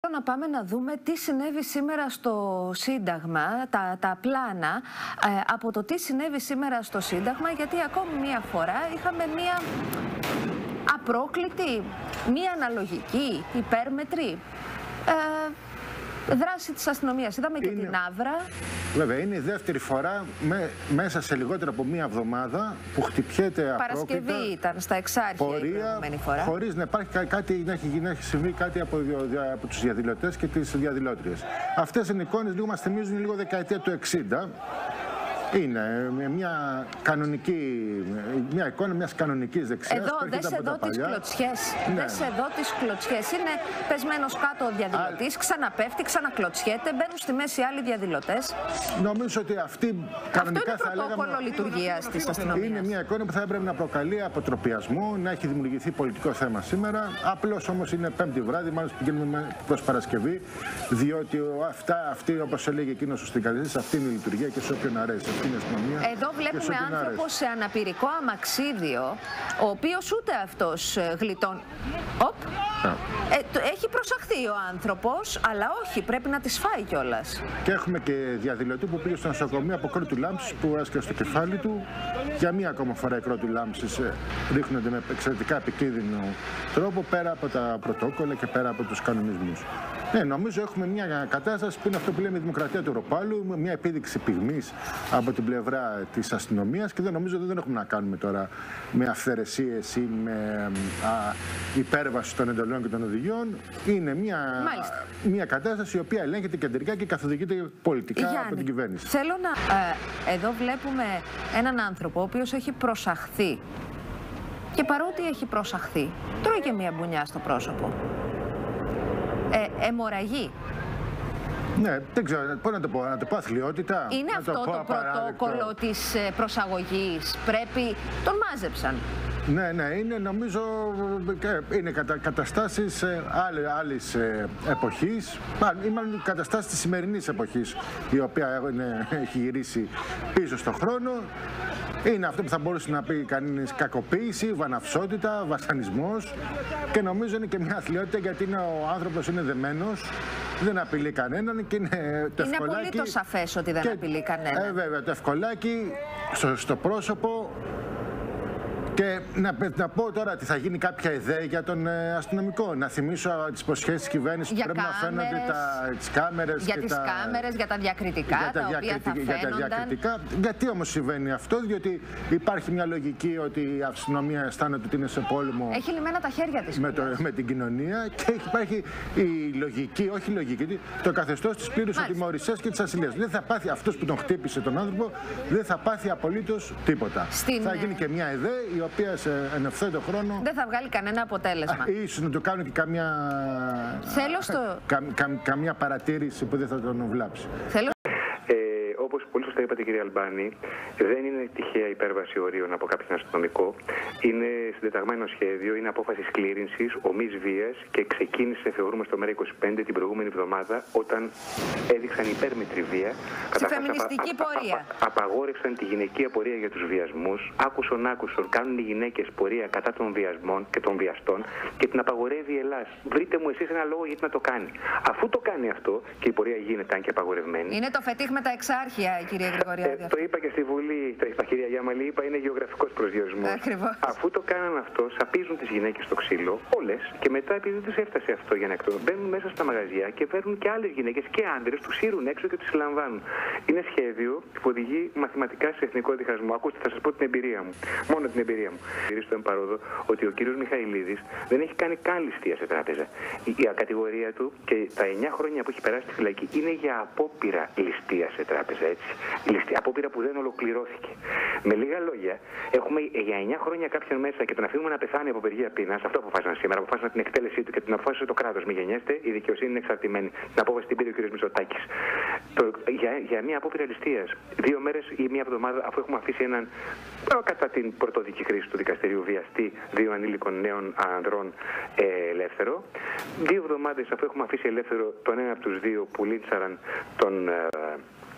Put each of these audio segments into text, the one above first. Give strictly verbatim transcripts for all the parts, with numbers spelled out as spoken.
Να πάμε να δούμε τι συνέβη σήμερα στο Σύνταγμα, τα, τα πλάνα ε, από το τι συνέβη σήμερα στο Σύνταγμα, γιατί ακόμη μία φορά είχαμε μία απρόκλητη, μία αναλογική, υπέρμετρη ε, δράση της αστυνομίας. Είδαμε και είναι, την Αύρα. Βέβαια, είναι η δεύτερη φορά με, μέσα σε λιγότερο από μία εβδομάδα που χτυπιέται απρόκλητα. Παρασκευή ήταν στα Εξάρχεια η προηγούμενη φορά. Χωρίς να υπάρχει κάτι, να έχει, να έχει συμβεί κάτι από, από τους διαδηλωτές και τις διαδηλώτριες. Αυτές οι εικόνες λίγο μας θυμίζουν λίγο δεκαετία του εξήντα. Είναι μια κανονική, μια εικόνα μιας κανονικής δεξιάς. Εδώ, δες εδώ τις κλωτσιές. Ναι. Δες εδώ τις κλωτσιές. Είναι πεσμένος κάτω ο διαδηλωτής, Α... ξαναπέφτει, ξανακλωτσιέται, μπαίνουν στη μέση άλλοι διαδηλωτές. Νομίζω ότι αυτή κανονικά Αυτό είναι θα πρωτόκολλο λειτουργίας της αστυνομίας. Είναι μια εικόνα που θα έπρεπε να προκαλεί αποτροπιασμό, να έχει δημιουργηθεί πολιτικό θέμα σήμερα. Απλώς όμως είναι Πέμπτη βράδυ, μάλλον πηγαίνουμε προς Παρασκευή, διότι αυτά, αυτή, όπως έλεγε εκείνος ο Στυγκαλής, αυτή είναι η λειτουργία και σε όποιον αρέσει. Εδώ βλέπουμε άνθρωπο σε αναπηρικό αμαξίδιο, ο οποίος ούτε αυτός γλιτών. Οπ. Ε, έχει προσαχθεί ο άνθρωπος, αλλά όχι, πρέπει να τις φάει κιόλας. Και έχουμε και διαδηλωτή που πήγε στο νοσοκομείο από κρότου λάμψης που έσκασε στο κεφάλι του. Για μία ακόμα φορά οι κρότου λάμψης ρίχνονται με εξαιρετικά επικίνδυνο τρόπο πέρα από τα πρωτόκολλα και πέρα από τους κανονισμούς. Ναι, νομίζω έχουμε μια κατάσταση που είναι αυτό που λέμε η δημοκρατία του Ευρωπάλου, μια επίδειξη πυγμής από την πλευρά της αστυνομίας και δεν νομίζω ότι δεν έχουμε να κάνουμε τώρα με αυθαιρεσίες ή με α, υπέρβαση των εντολών και των οδηγιών. Είναι μια, μια κατάσταση η οποία ελέγχεται κεντρικά και καθοδηγείται πολιτικά Γιάννη, από την κυβέρνηση. Θέλω να... Ε, εδώ βλέπουμε έναν άνθρωπο ο οποίος έχει προσαχθεί και παρότι έχει προσαχθεί, τρώει και μια μπουνιά στο πρόσωπο. Ε, αιμορραγή. Ναι, δεν ξέρω, πώς να το πω, να το πω αθλιότητα. Είναι αυτό το, το πρωτόκολλο της προσαγωγής, πρέπει, τον μάζεψαν. Ναι, ναι, είναι νομίζω, είναι κατα, καταστάσεις άλλη, άλλης εποχής, μάλλον καταστάσεις της σημερινής εποχής, η οποία είναι, έχει γυρίσει πίσω στον χρόνο. Είναι αυτό που θα μπορούσε να πει κανείς κακοποίηση, βαναυσότητα, βασανισμός και νομίζω είναι και μια αθλιότητα γιατί είναι, ο άνθρωπος είναι δεμένος, δεν απειλεί κανέναν και είναι το είναι ευκολάκι. Είναι πολύ το σαφές ότι δεν και, απειλεί κανέναν. Ε, βέβαια, το ευκολάκι στο, στο πρόσωπο. Και να, να πω τώρα ότι θα γίνει κάποια ιδέα για τον ε, αστυνομικό. Να θυμίσω τις υποσχέσεις της κυβέρνησης που πρέπει κάμερες, να φαίνονται τα, τις κάμερες. Για και τις τα, κάμερες, για τα διακριτικά, για τα, τα οποία θα για τα διακριτικά. Γιατί όμως συμβαίνει αυτό, διότι υπάρχει μια λογική ότι η αστυνομία αισθάνεται ότι είναι σε πόλεμο. Έχει λυμμένα τα χέρια της. Με, το, με την κοινωνία και υπάρχει η λογική, όχι η λογική, το καθεστώς της πλήρους ατιμωρησίας και της ασυλίας. Δεν θα πάθει αυτός που τον χτύπησε τον άνθρωπο, δεν θα πάθει απολύτως τίποτα. Στην... Θα γίνει και μια ιδέα η οποία σε εν ευθέτω χρόνο δεν θα βγάλει κανένα αποτέλεσμα. Ίσως να του κάνουν και καμιά, Θέλω στο... κα, κα, καμιά παρατήρηση που δεν θα τον βλάψει. Θέλω... Όπως πολύ σωστά είπατε, κύριε Αλμπάνη, δεν είναι τυχαία υπέρβαση ορίων από κάποιον αστυνομικό. Είναι συντεταγμένο σχέδιο, είναι απόφαση κλήρυνσης, ομής βίας και ξεκίνησε, θεωρούμε, στο ΜΕΡΑ είκοσι πέντε την προηγούμενη εβδομάδα όταν έδειξαν υπέρμετρη βία. Στη φεμινιστική απα, πορεία. Α, α, απαγόρευσαν τη γυναικεία πορεία για τους βιασμούς. Άκουσον, άκουσον, κάνουν οι γυναίκες πορεία κατά των βιασμών και των βιαστών και την απαγορεύει η Ελλάς. Βρείτε μου εσείς ένα λόγο γιατί να το κάνει. Αφού το κάνει αυτό και η πορεία γίνεται αν και απαγορευμένη. Είναι το φετίχ με τα εξάρχεια, κύριε Γρηγοριάδη. Ε, το είπα και στη Βουλή, τα κυρία Γιάμαλη, είπα είναι γεωγραφικός προσδιορισμός. Ακριβώς. Αφού το κάναν αυτό, σαπίζουν τις γυναίκες στο ξύλο, όλες, και μετά επειδή δεν τους έφτασε αυτό για να εκτονούν, μπαίνουν μέσα στα μαγαζιά και παίρνουν και άλλες γυναίκες και άντρες, τους σύρουν έξω και τους συλλαμβάνουν. Είναι σχέδιο που οδηγεί μαθηματικά σε εθνικό διχασμό. Ακούστε, θα σας πω την εμπειρία μου. Μόνο την εμπειρία μου. Στο εμπαρόδο ότι ο κύριος Μιχαηλίδης δεν έχει κάνει καν ληστεία σε τράπεζα. Η, η κατηγορία του και τα εννιά χρόνια που έχει περάσει στη φυλακή είναι για απόπειρα ληστεία σε τράπεζα, έτσι. Ληστεία, απόπειρα που δεν ολοκληρώθηκε. Με λίγα λόγια, έχουμε για εννιά χρόνια κάποιον μέσα και τον αφήνουμε να πεθάνει από απεργία πείνας. Αυτό αποφάσισαν σήμερα. Αποφάσισαν την εκτέλεσή του και την αποφάσισε το κράτος. Μην γενιέστε, η δικαιοσύνη είναι εξαρτημένη. Την απόφαση την πήρε ο κ. Μητσοτάκης. Για, για μια απόπειρα ληστείας, δύο μέρες ή μια εβδομάδα αφού έχουμε αφήσει έναν κατά την πρωτοδική κρίση του δικαστηρίου βιαστή δύο ανήλικων νέων ανδρών ε, ελεύθερο, δύο εβδομάδες αφού έχουμε αφήσει ελεύθερο τον ένα από τους δύο που λίντσαραν τον. Ε,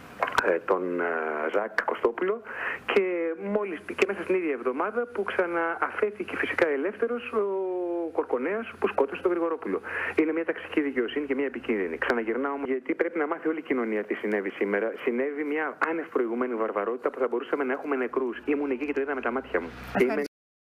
τον Ζακ Κωστόπουλο και, μόλις, και μέσα στην ίδια εβδομάδα που ξανααφέθηκε φυσικά ελεύθερος ο Κορκονέας που σκότωσε τον Γρηγορόπουλο. Είναι μια ταξική δικαιοσύνη και μια επικίνδυνη. Ξαναγυρνάω γιατί πρέπει να μάθει όλη η κοινωνία τι συνέβη σήμερα. Συνέβη μια άνευ προηγουμένη βαρβαρότητα που θα μπορούσαμε να έχουμε νεκρούς. Ήμουν εκεί και το είδα με τα μάτια μου.